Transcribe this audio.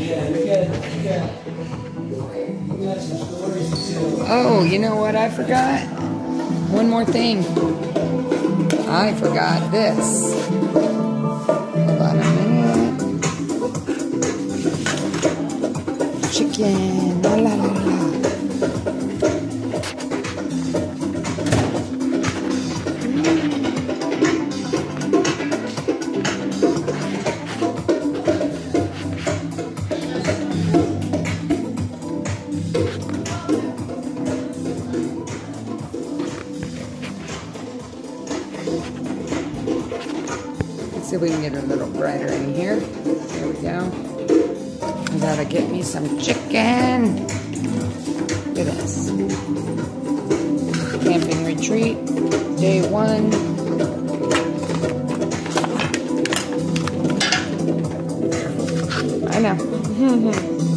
Oh, you know what I forgot? One more thing. I forgot this. Hold on a minute. Chicken. La la la la. See if we can get a little brighter in here. There we go. I gotta get me some chicken. Look at this. Camping retreat, day 1. I know.